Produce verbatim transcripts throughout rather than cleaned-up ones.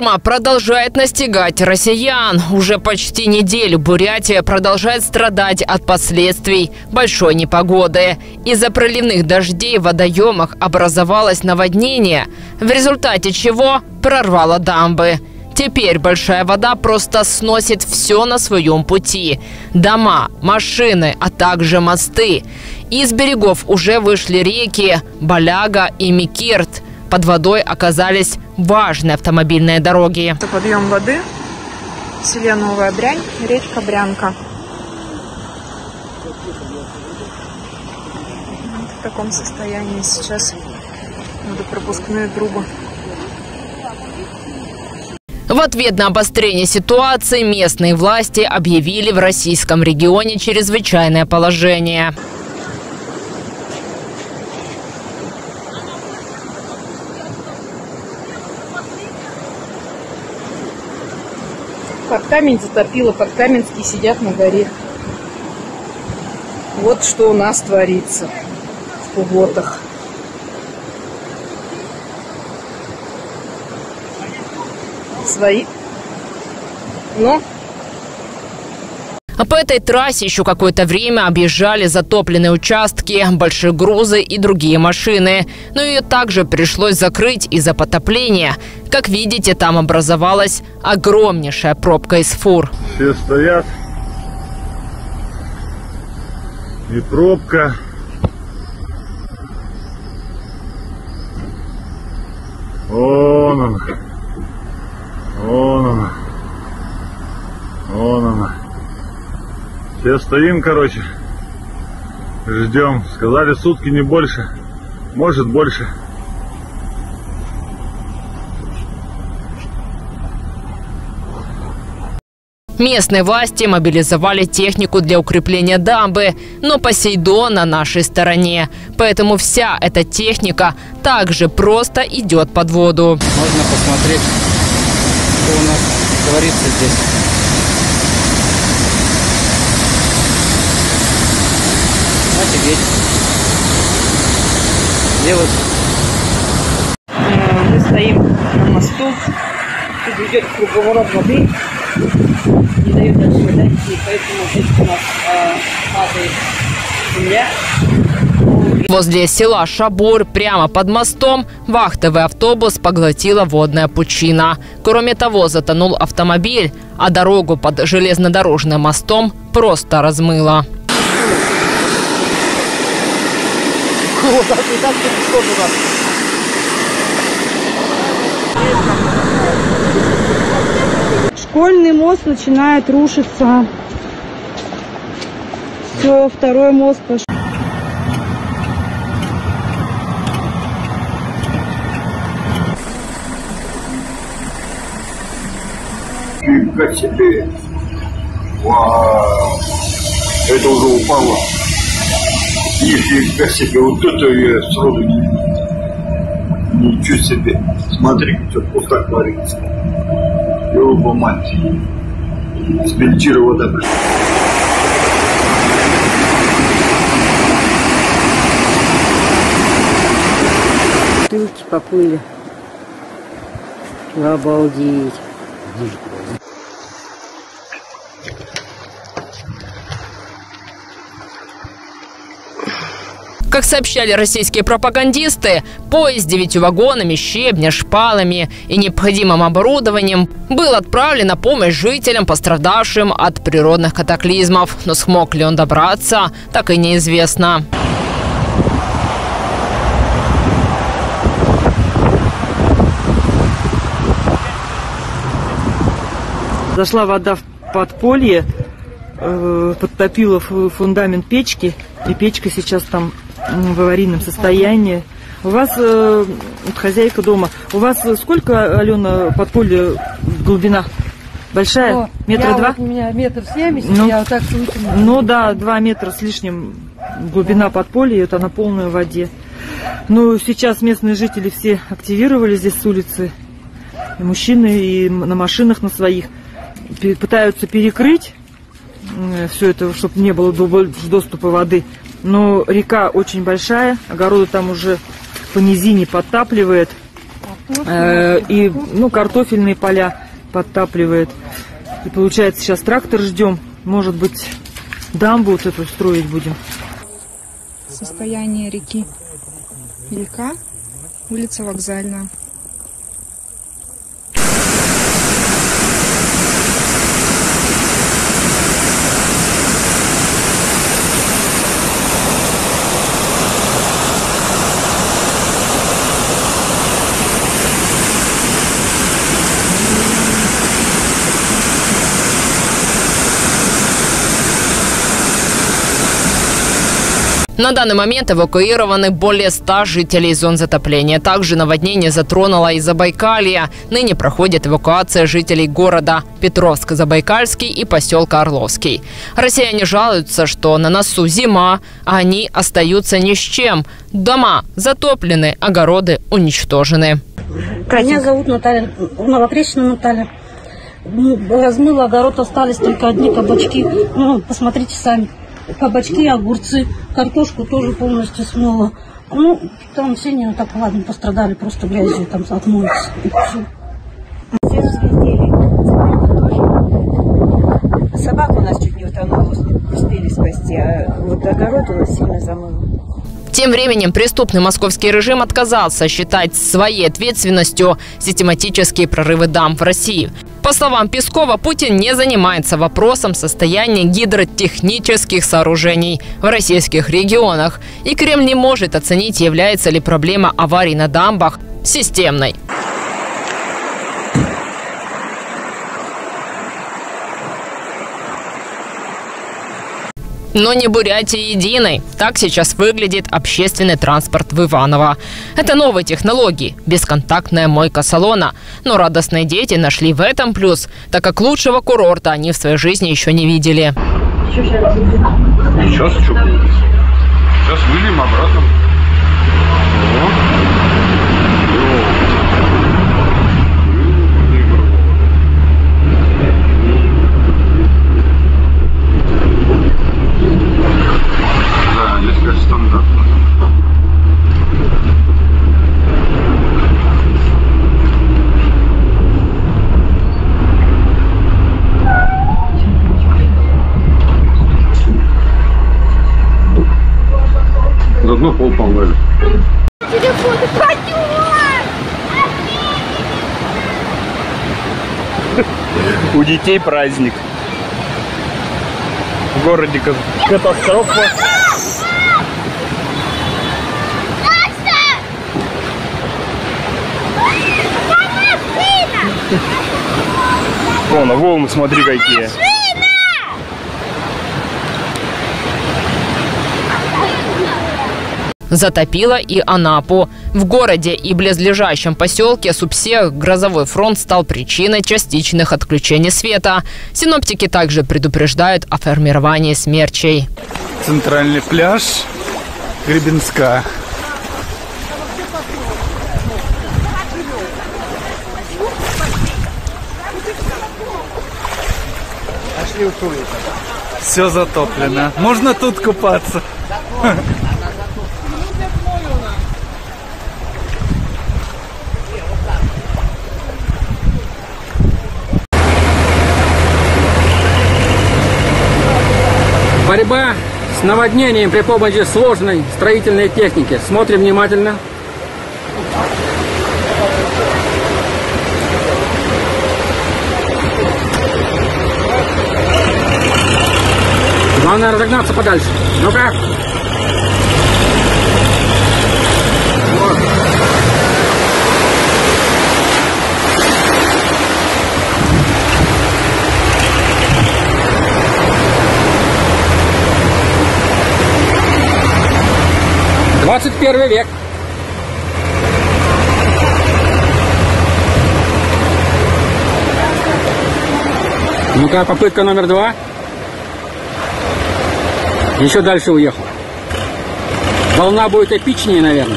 Шторма продолжает настигать россиян. Уже почти неделю Бурятия продолжает страдать от последствий большой непогоды. Из-за проливных дождей в водоемах образовалось наводнение, в результате чего прорвало дамбы. Теперь большая вода просто сносит все на своем пути. Дома, машины, а также мосты. Из берегов уже вышли реки Баляга и Микирт. Под водой оказались важные автомобильные дороги. Подъем воды в селе Новая Брянь, речка Брянка. В таком состоянии сейчас водопропускные трубы. В ответ на обострение ситуации местные власти объявили в российском регионе чрезвычайное положение. Камень затопило, Каменские сидят на горе. Вот что у нас творится в Куготах. Свои. Но. А по этой трассе еще какое-то время объезжали затопленные участки, большие грузы и другие машины. Но ее также пришлось закрыть из-за потопления. Как видите, там образовалась огромнейшая пробка из фур. Все стоят. И пробка. Вон она. Вон она. Вон она. Все стоим, короче. Ждем. Сказали, сутки, не больше. Может, больше. Местные власти мобилизовали технику для укрепления дамбы, но Посейдон на нашей стороне. Поэтому вся эта техника также просто идет под воду. Можно посмотреть, что у нас творится здесь. Офигеть. Где вот? Мы стоим на мосту. Тут идет круговорот воды. Не дают дальше дойти, поэтому здесь у нас э, падает земля. Возле села Шабур, прямо под мостом, вахтовый автобус поглотила водная пучина. Кроме того, затонул автомобиль, а дорогу под железнодорожным мостом просто размыло. Вот так и так пришло туда. Школьный мост начинает рушиться. Все, второй мост пошел. Как себе. Вау. Это уже упало. Нифига себе. Вот это я сразу не... Ничего себе. Смотри, что вот так творится. Ёба мать. Смельчила вода. Бутылки поплыли. Обалдеть. Как сообщали российские пропагандисты, поезд с девятью вагонами, щебня, шпалами и необходимым оборудованием был отправлен на помощь жителям, пострадавшим от природных катаклизмов. Но смог ли он добраться, так и неизвестно. Зашла вода в подполье, э, подтопила фундамент печки, и печка сейчас там в аварийном состоянии. У вас, э, хозяйка дома, у вас сколько, Алена, подполье глубина? Большая? О, метра два? Вот у меня метр семьдесят, ну, я вот так вытянула. Ну да, два метра с лишним глубина подполья, это на полной воде. Ну, сейчас местные жители все активировались здесь с улицы, и мужчины, и на машинах на своих, пытаются перекрыть все это, чтобы не было доступа воды. Но река очень большая, огороды там уже по низине подтапливает. Э, и, ну, картофельные поля подтапливает. И получается, сейчас трактор ждем. Может быть, дамбу вот эту строить будем. Состояние реки Илька, улица Вокзальная. На данный момент эвакуированы более ста жителей зон затопления. Также наводнение затронуло и Забайкалье. Ныне проходит эвакуация жителей города Петровск-Забайкальский и поселка Орловский. Россияне жалуются, что на носу зима, а они остаются ни с чем. Дома затоплены, огороды уничтожены. Меня зовут Наталья, Новокрещина Наталья. Размыло огород, остались только одни кабачки. Ну, посмотрите сами. Кабачки, огурцы, картошку тоже полностью смыло. Ну, там все не так, ладно, пострадали, просто грязью там отмоются. Все разглядели. Собаку у нас чуть не утонула, успели спасти, а вот огород у нас сильно замыло. Тем временем преступный московский режим отказался считать своей ответственностью систематические прорывы дамб в России. По словам Пескова, Путин не занимается вопросом состояния гидротехнических сооружений в российских регионах. И Кремль не может оценить, является ли проблема аварий на дамбах системной. Но не Бурятии единой. Так сейчас выглядит общественный транспорт в Иваново. Это новые технологии, бесконтактная мойка салона. Но радостные дети нашли в этом плюс, так как лучшего курорта они в своей жизни еще не видели. Сейчас что? Сейчас выльем обратно. Заодно пол помыли. У детей праздник. В городе катастрофа. О, на волны смотри какие. Затопило и Анапу. В городе и близлежащем поселке Супсе грозовой фронт стал причиной частичных отключений света. Синоптики также предупреждают о формировании смерчей. Центральный пляж Гребенска. Все затоплено. Можно тут купаться. Борьба с наводнением при помощи сложной строительной техники. Смотрим внимательно. Главное разогнаться подальше. Ну-ка. Вот. двадцать первый век. Ну-ка, попытка номер два. Еще дальше уехал. Волна будет эпичнее, наверное.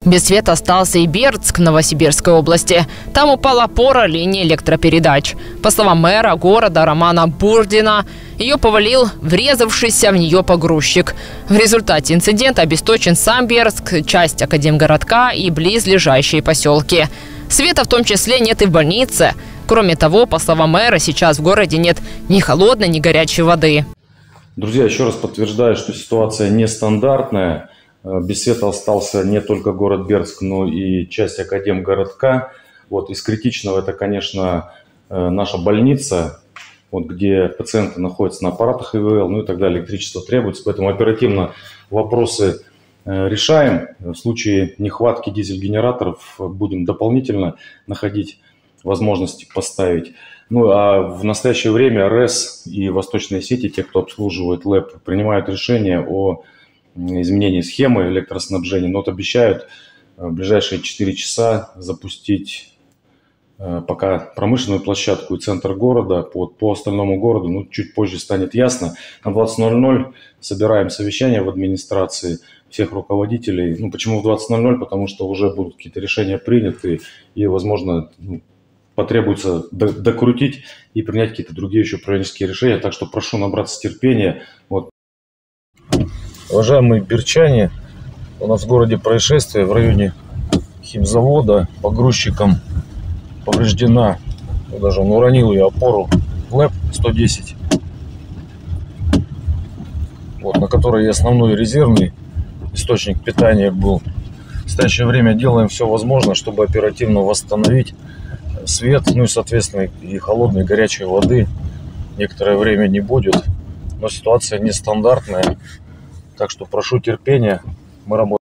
Без света остался и Бердск Новосибирской области. Там упала опора линии электропередач. По словам мэра города Романа Бурдина, ее повалил врезавшийся в нее погрузчик. В результате инцидента обесточен сам Бердск, часть Академгородка и близлежащие поселки. Света в том числе нет и в больнице. Кроме того, по словам мэра, сейчас в городе нет ни холодной, ни горячей воды. Друзья, еще раз подтверждаю, что ситуация нестандартная. Без света остался не только город Бердск, но и часть Академгородка. Вот, из критичного это, конечно, наша больница, вот, где пациенты находятся на аппаратах ИВЛ, ну и тогда электричество требуется. Поэтому оперативно вопросы решаем. В случае нехватки дизель-генераторов будем дополнительно находить возможности поставить. Ну а в настоящее время РЭС и восточные сети, те, кто обслуживает ЛЭП, принимают решение о изменении схемы электроснабжения, но вот обещают в ближайшие четыре часа запустить пока промышленную площадку и центр города. По, по остальному городу, ну, чуть позже станет ясно. На двадцать ноль ноль собираем совещание в администрации всех руководителей. Ну, почему в двадцать ноль ноль? Потому что уже будут какие-то решения приняты и, возможно, ну, потребуется докрутить и принять какие-то другие еще управленческие решения. Так что прошу набраться терпения. Вот. Уважаемые бердчане, у нас в городе происшествие в районе химзавода. Погрузчиком повреждена, даже он уронил ее опору ЛЭП сто десять, вот, на которой и основной резервный источник питания был. В настоящее время делаем все возможное, чтобы оперативно восстановить свет, ну и, соответственно, и холодной, и горячей воды некоторое время не будет. Но ситуация нестандартная, так что прошу терпения, мы работаем.